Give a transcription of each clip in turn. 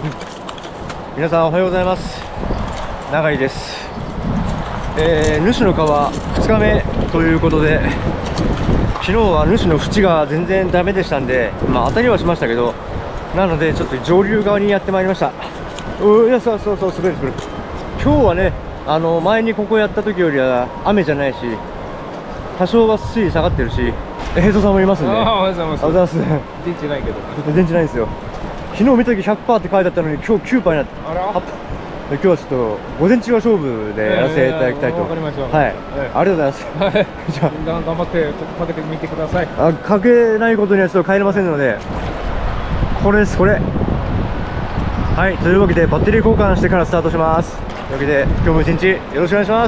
皆さんおはようございます。永井です。主の川2日目ということで、昨日は主の縁が全然ダメでしたんで、当たりはしましたけど、なのでちょっと上流側にやってまいりました。いや、そう滑る。今日はね、前にここやった時よりは雨じゃないし、多少は水位下がってるし、平蔵さんもいますんで。 おはようございます。 おはようございます。 電池ないけど。 電池ないんですよ。昨日見た時 100% って書いてあったのに、今日 9% になって、 あら。 今日はちょっと午前中は勝負でやらせていただきたいと。 わかりました。 はい、ありがとうございます。 はい。 じゃ頑張ってかけてみてください。 かけないことにはちょっと帰れませんので、これです、これ。はい、というわけでバッテリー交換してからスタートします。というわけで今日も一日よろしくお願いします。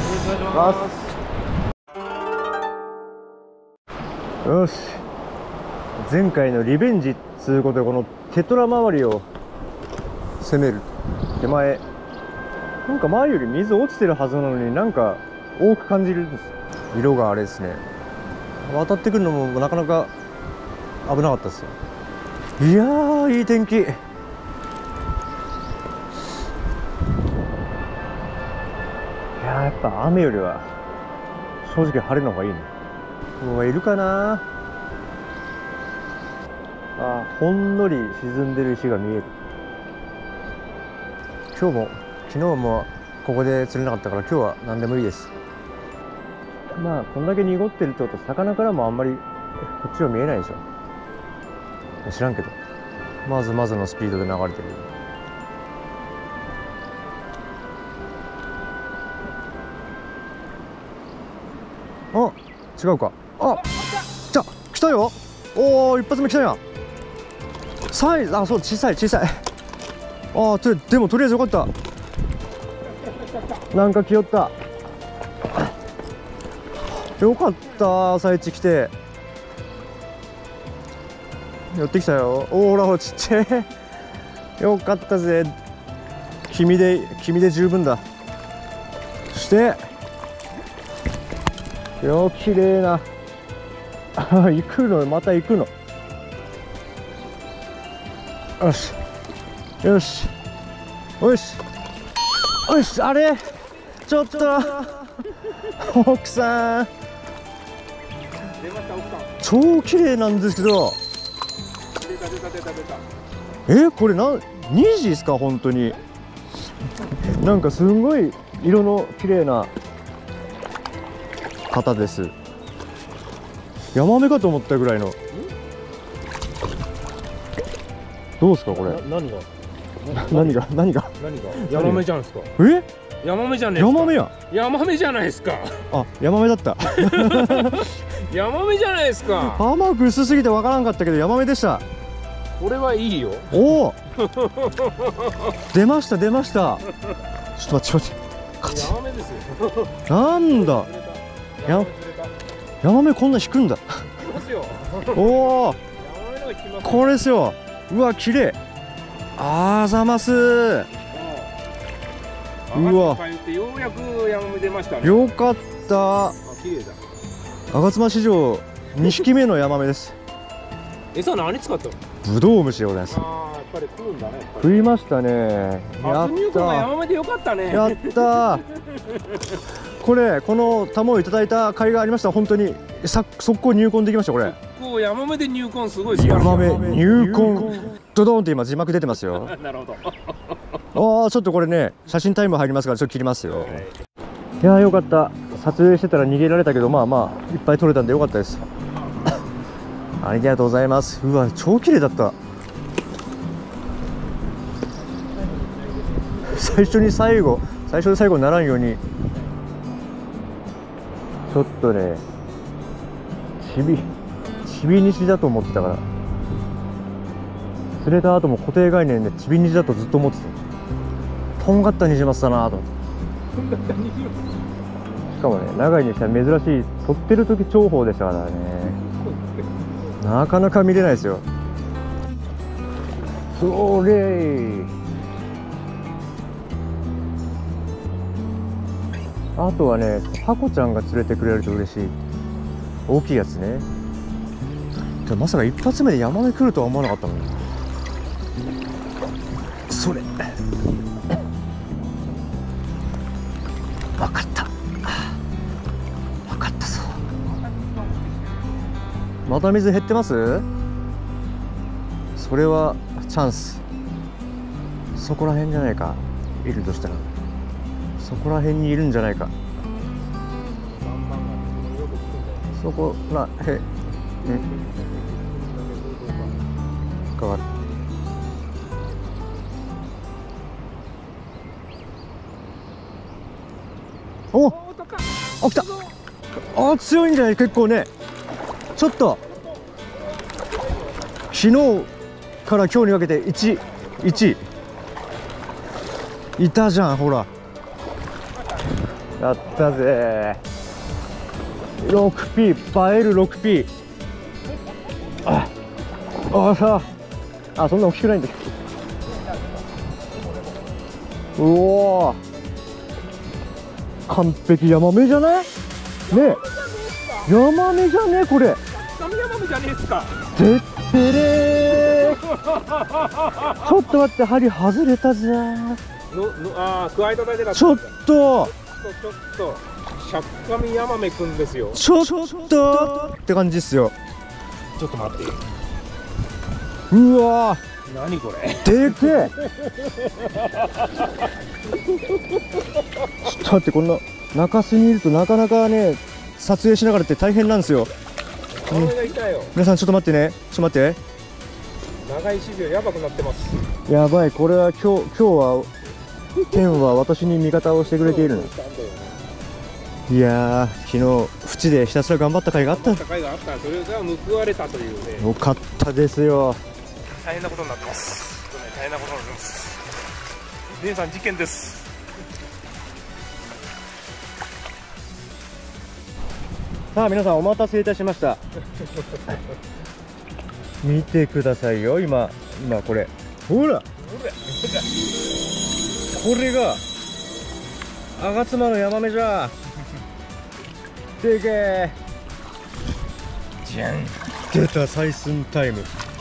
よし、前回のリベンジっつうことで、このテトラ周りを攻める。手前なんか前より水落ちてるはずなのに、なんか多く感じるんです。色があれですね、渡ってくるのもなかなか危なかったですよ。いやー、いい天気。やっぱ雨よりは正直晴れの方がいいね。うわ、いるかなあ。ほんのり沈んでる石が見える。昨日もここで釣れなかったから、今日は何でもいいです。こんだけ濁ってるってことは、魚からもあんまりこっちは見えないでしょ。知らんけど、まずまずのスピードで流れてる。あ、違うか。あ、来たよ。おお、一発目来たやん。サイズ、そう、小さい。でもとりあえずよかった。なんか来よった。よかった、朝一来て。寄ってきたよ。ほらちっちゃい。よかったぜ。君で十分だ。そして綺麗な。行くの、また行くの。よしよしよしよし。あれ、ちょっと奥さん、超綺麗なんですけど。これ2時ですか？本当になんかすごい色の綺麗な方です。ヤマメかと思ったぐらいの。どうですかこれ？何がヤマメじゃないですか。ヤマメじゃないですか。 ヤマメや。 ヤマメじゃないですか。 あ、ヤマメだった。 ヤマメじゃないですか。 甘く薄すぎてわからんかったけど、ヤマメでした。 これはいいよ。 おお。出ました。ちょっと待って。 ヤマメですよ。 なんだ。ヤマメこんな引くんだ。おお。これですよ。うわ、綺麗。あざます。うわ。ようやくヤマメ出ましたね。 よかった。 綺麗だ。 吾妻史上2匹目のヤマメです。 餌何使ったの？ ブドウ虫でございます。 やっぱり食うんだね。 食いましたね。やった。 ヤマメでよかったね。 やった。この玉をいただいた甲斐がありました。本当に速攻入魂できました。これヤマメで入魂すごい。 ヤマメ入魂ドドンって今字幕出てますよ。 なるほど。 ちょっとこれね、写真タイム入りますから、ちょっと切りますよ。いやー、よかった。撮影してたら逃げられたけど、いっぱい撮れたんでよかったです。ありがとうございます。うわ、超綺麗だった。最初で最後にならんように、ちょっとね、ちび虹だと思ってたから、釣れた後も固定概念でちび虹だとずっと思ってた。とんがったニジマスだなと思って。しかもね、長いにしては珍しい撮ってる時重宝でしたからね。なかなか見れないですよ。それー。あとはね、ハコちゃんが連れてくれると嬉しい。大きいやつね。まさか一発目でヤマメ来るとは思わなかったもん。 それ。分かった。分かったぞ。また水減ってます？それはチャンス。そこら辺じゃないか。いるとしたらそこら辺にいるんじゃないか。そこらへん変わる。お、あ、来た。あ、強いんだよ結構ね。ちょっと昨日から今日にかけて1いたじゃん、ほら。やったぜ。 6P 映える 6P。 あさあ、そんな大きくないんだけど。うおー、完璧ヤマメじゃないねえ。ヤマメじゃねえこれ。 神ヤマメじゃねえっすか。 てってれー。ちょっと待って、針外れたぜ。 加えただけだった。 ちょっとシャッカミヤマメくんですよ。 ちょっとって感じっすよ。 ちょっと待って。 うわー、 何これ。 でけえ。ちょっと待って、こんな中州にいるとなかなかね、撮影しながらって大変なんですよ。 ヤマメがいたよ。 皆さんちょっと待ってね、ちょっと待って。 長い指秒やばくなってます。 やばい、これは今日は天は私に味方をしてくれているの。いやー、昨日淵でひたすら頑張った甲斐があった。 それが報われたというね。 よかったですよ。 大変なことになってます。大変なことになってます。姉さん事件です。 さあ皆さん、お待たせいたしました。見てくださいよ、今これ、ほら、これが吾妻のヤマメじゃ。でけえ。じゃん、出た採寸タイム。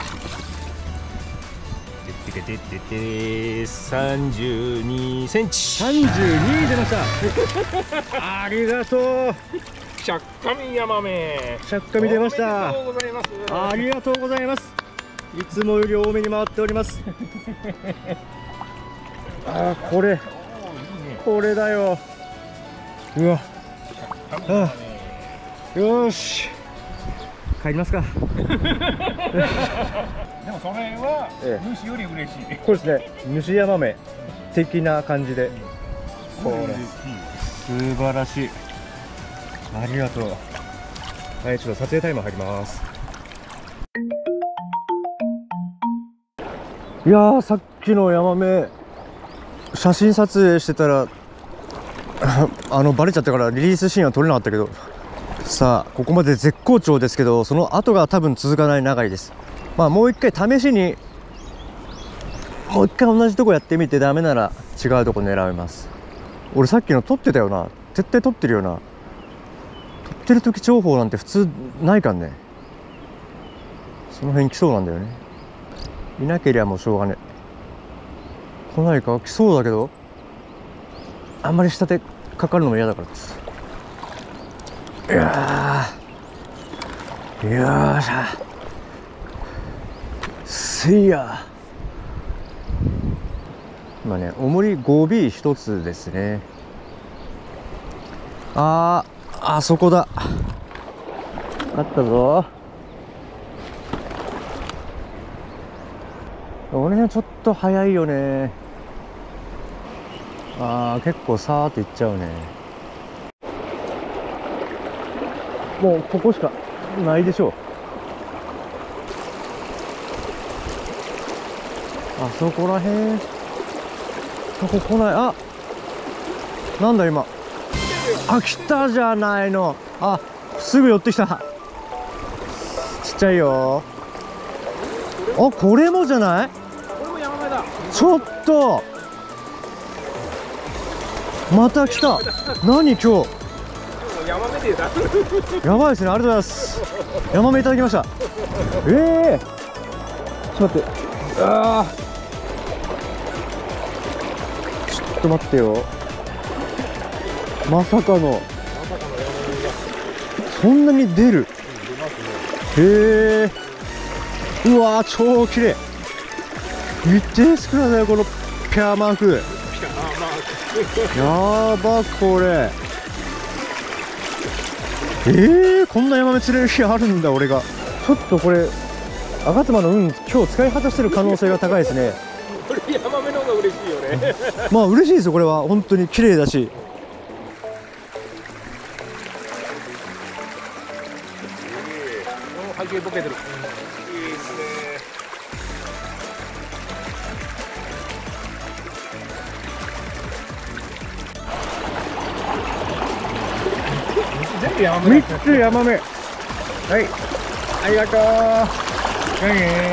32センチ。 32出ました。ありがとう。 シャッカミヤマメ。 シャッカミ出ました。 ありがとうございます。 ありがとうございます。いつもより多めに回っております。ああ、これだよ。うわ、よし、帰りますか。 でもそれは主より嬉しい。 これですね、主ヤマメ的な感じで。これ素晴らしい。ありがとう。はい、ちょっと撮影タイム入ります。いやー、さっきのヤマメ写真撮影してたらバレちゃったからリリースシーンは撮れなかったけど、さあここまで絶好調ですけど、その後が多分続かない長いです。まあもう一回試しにもう一回同じとこやってみて、ダメなら違うとこ狙います。俺さっきの撮ってたよな、絶対撮ってるよな。撮ってる時重宝なんて普通ないかんね。その辺来そうなんだよね。いなけりゃもうしょうがねえ。来ないか、来そうだけど、あんまり下手かかるのも嫌だからです。いやー、よーしゃ、せいや。今ね、重り 5B 一つですね。あそこだ。あったぞ。この辺ちょっと早いよね。結構さーっていっちゃうね。もうここしかないでしょう。あそこらへん、そこ来ない。あ、なんだ今。来たじゃないの。すぐ寄ってきた。ちっちゃいよ。これもじゃない？ これもヤマメだ。 ちょっとまた来た。何今日。 ヤマメでだ。 やばいですね。ありがとうございます。ヤマメいただきました。ちょっと待って。 と待ってよ、まさかのそんなに出る。へえ、うわー超綺麗。見て少ないだよこのピャーマーク。やばこれ。こんなヤマメ釣れる日あるんだ。俺がちょっとこれ吾妻の運今日使い果たしてる可能性が高いですね。 これヤマメの方が嬉しいよね。 まあ嬉しいですよ、これは本当に綺麗だし。 背景ボケてる。いいですね。全部ヤマメ。 3つヤマメ。はい、ありがとう。何？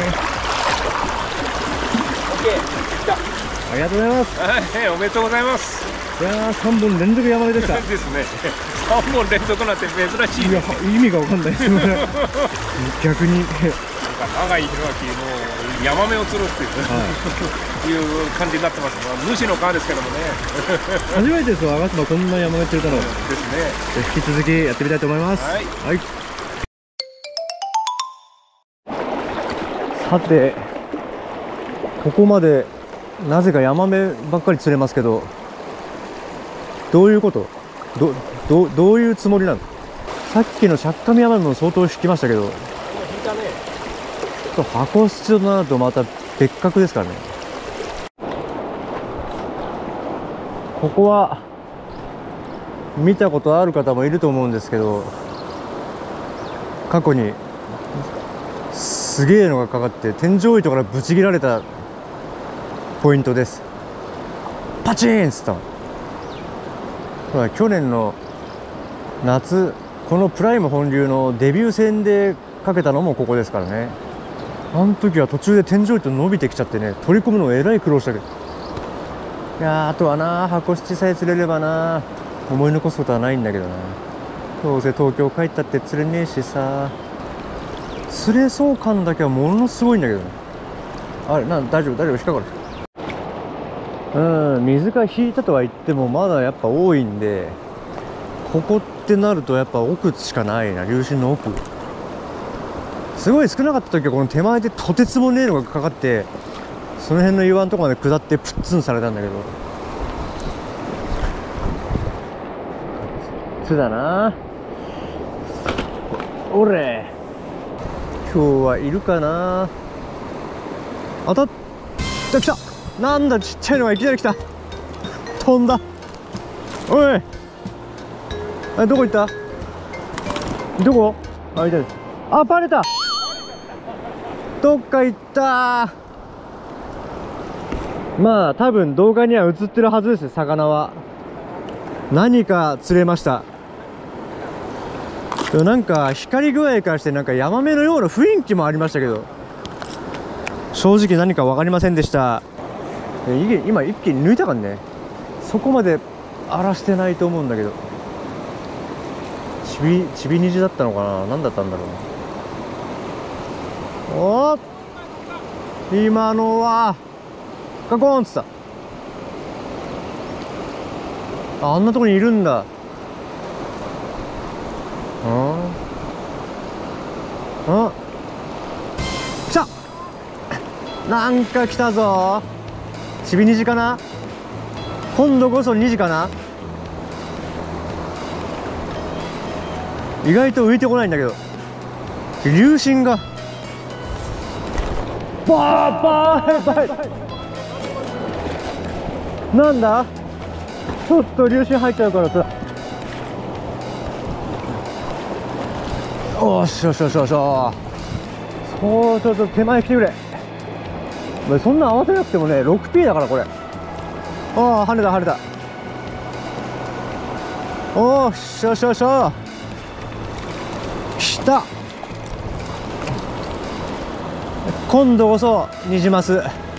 ありがとうございます。 はい、おめでとうございます。 いやー3本連続ヤマメでした。 ですね。3本連続なんて珍しい。 いや意味がわかんないです。逆に。 長井宏明もうヤマメを釣るっていう、いう感じになってます。主の川ですけどもね。 初めてですよ、吾妻こんなヤマメ釣れたの。 ですね。 引き続きやってみたいと思います。 はい。 はい。さて、ここまでなぜかヤマメばっかり釣れますけど、どういうこと？どういうつもりなの？さっきのシャッカミヤマメも相当引きましたけど、箱スチとなるとまた別格ですからね。ここは見たことある方もいると思うんですけど、過去にすげえのがかかって天井糸からブチ切られたポイントです。パチーンっつったの。ほら去年の夏、このプライム本流のデビュー戦でかけたのもここですからね。あの時は途中で天井糸伸びてきちゃってね、取り込むのえらい苦労したけど。いやー、あとはな、箱七さえ釣れればな、思い残すことはないんだけどな。どうせ東京帰ったって釣れねえしさ。釣れそう感だけはものすごいんだけどね。あれ、大丈夫引っかかる。水が引いたとは言ってもまだやっぱ多いんで、ここってなるとやっぱ奥しかないな。流深の奥すごい少なかった時はこの手前でとてつもねえのがかかって、その辺の岩のとこまで下ってプッツンされたんだけど、つだな。おれ、今日はいるかな。当たった来た。なんだちっちゃいのがいきなり来た。飛んだ。おい、どこ行った？どこ？あ、いた。あ、バレた。どっか行った。まあ多分動画には映ってるはずです。魚は何か釣れました。なんか光具合からしてなんかヤマメのような雰囲気もありましたけど、正直何か分かりませんでした。今一気に抜いたからね。そこまで荒らしてないと思うんだけど、ちび虹だったのかな、何だったんだろう。おっ、今のはカコーンっつった。あんなとこにいるんだ。来た。なんか来たぞ。ちび虹かな。今度こそ2時かな。意外と浮いてこないんだけど、流深がバーなんだ。ちょっと流深入っちゃうからさ。おしよしよしよしよ。そう、ちょっと手前来てくれ。そんな合わせなくてもね、6P だからこれ。ああ、跳ねた跳ねた。おーしよしよしよ。来た。今度こそニジマス。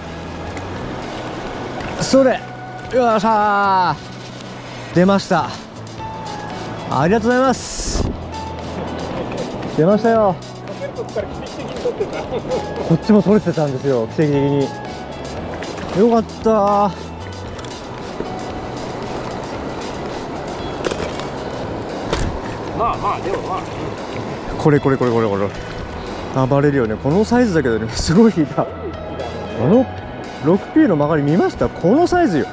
それ、よっしゃー、出ました。ありがとうございます。出ましたよ。こっちも取れてたんですよ、奇跡的に。よかった。 まあまあでもまあこれ暴れるよね。このサイズだけどね、すごい引いた。6P の曲がり見ました？このサイズよ。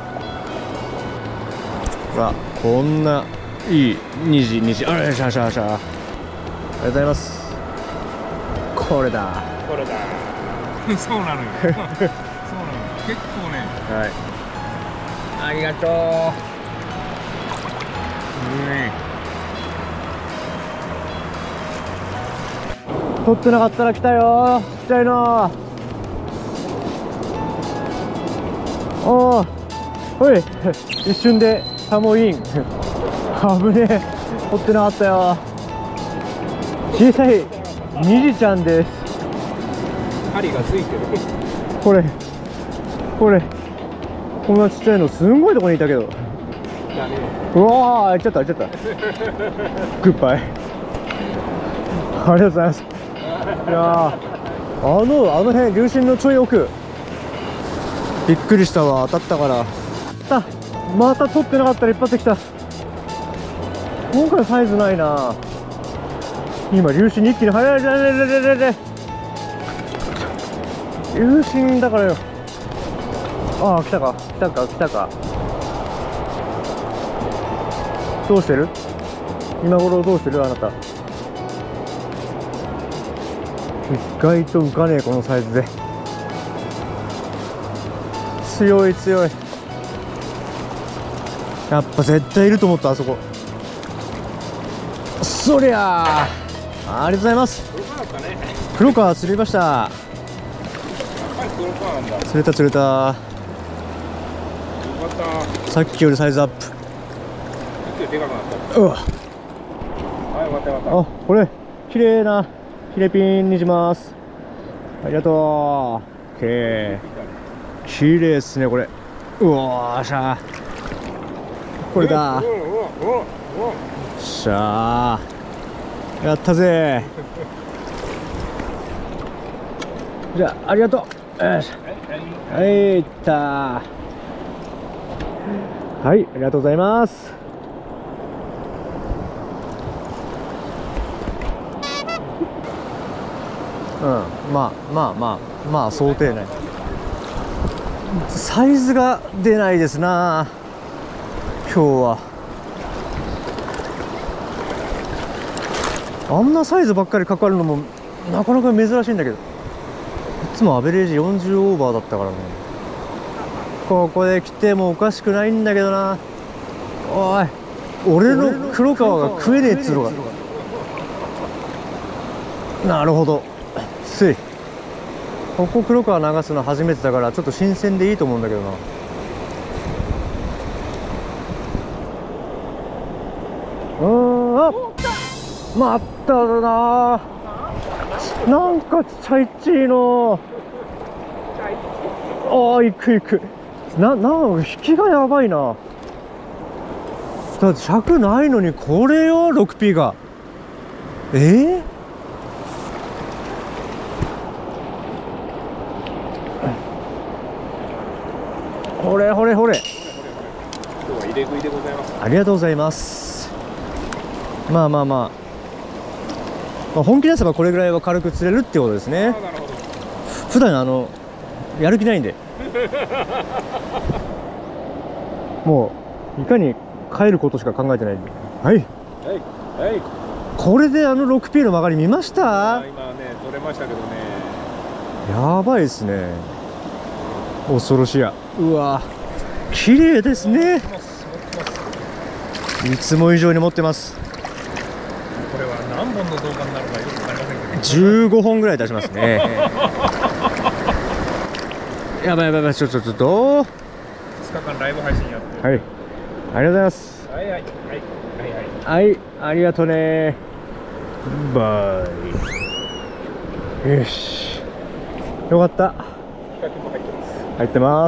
ほら、こんないい虹。あらしゃ。ありがとうございます。これだ。 そうなのよそうなのよ。結構ね。 はい、ありがとう。取ってなかったら来たよ。ちっちゃいの。おー、ほい一瞬でサモイン。危ねえ、取ってなかったよ。小さい虹ちゃんです。 針がついてる。 これこんなちっちゃいのすんごいとこにいたけど。うわー、行っちゃったグッバイ。ありがとうございます。いやー、あの辺、流進のちょい奥、びっくりしたわ。当たったから。また取ってなかったら一発できた。今回サイズないな。今流進に一気に入れ流進だからよ。ああ、来たか。どうしてる？今頃どうしてる？あなた。意外と浮かねえ、このサイズで。強い。やっぱ絶対いると思った、あそこ。そりゃあ、ありがとうございます。黒川釣りました。釣れた。さっきよりサイズアップ。あ、これ綺麗なヒレピンにします。ありがとう。綺麗ですね、これ。うわーしゃー、これだ。しゃー、やったぜ。じゃあ、ありがとう。よし、はい、いった。はい、ありがとうございます。まあ想定内。サイズが出ないですな、今日は。あんなサイズばっかりかかるのもなかなか珍しいんだけど、いつもアベレージ40オーバーだったからね。ここで来てもおかしくないんだけどな。おい、俺の黒川が食えねえっつうのが。なるほど。ここ黒川流すの初めてだから、ちょっと新鮮でいいと思うんだけどな。あ、待ったな。なんかチャイチーの。ああ、行く。引きがやばいな。だって尺ないのにこれよ、6P が。ほれ。今日は入れ食いでございます。ありがとうございます。まあ、本気出せばこれぐらいは軽く釣れるってことですね。普段やる気ないんでもういかに帰ることしか考えてないんで。はい、これで6P の曲がり見ました？ 今ね、取れましたけどね。 やばいですね。恐ろしや。うわ、綺麗ですね。いつも以上に持ってます。 これは何本の動画になるかよくわかりませんけど、 15本ぐらい出しますね。やばい、ちょっと2日間ライブ配信やって。 はい、ありがとうございます。はい、ありがとうね。バイ。よし、よかった。入ってます。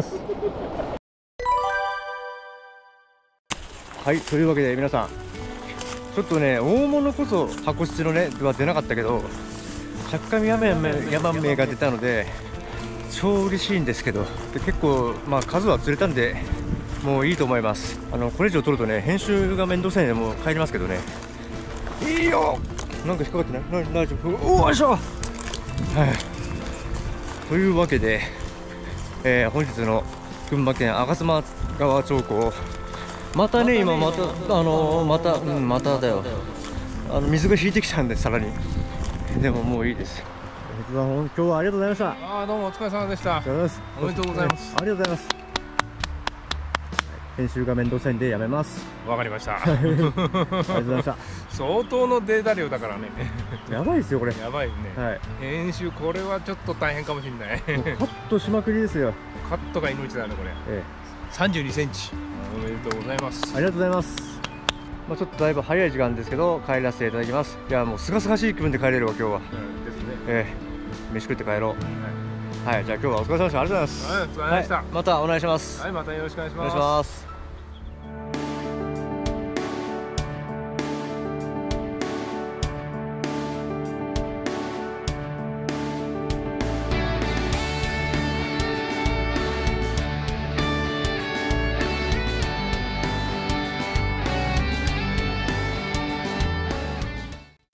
はい、というわけで皆さん、ちょっとね、大物こそ箱質のねは出なかったけど、ちゃっかみヤマメが出たので超嬉しいんですけど、で結構数は釣れたんでもういいと思います。これ以上取るとね、編集が面倒くさいのでもう帰りますけどね。 いいよ。なんか引っかかってない？大丈夫？おーいしょ。はい。というわけで、本日の群馬県吾妻川町港、またね、今またまただよ。水が引いてきたんで、さらに。でももういいです。今日はありがとうございました。 ああ、どうもお疲れ様でした。おめでとうございます。 ありがとうございます。編集が面倒くさいんでやめます。 わかりました。 ありがとうございました。 相当のデータ量だからね。 やばいですよこれ。 やばいね。 はい。 編集これはちょっと大変かもしれない。 カットしまくりですよ。 カットが命だねこれ。32センチ。おめでとうございます。 ありがとうございます。まあちょっとだいぶ早い時間ですけど帰らせていただきます。いやもうすがすがしい気分で帰れるわ今日は。ですね。飯食って帰ろう。はい、じゃあ今日はお疲れ様でした。ありがとうございます。 はい、お疲れ様でした。 またお願いします。 はい、またよろしくお願いします。 お願いします。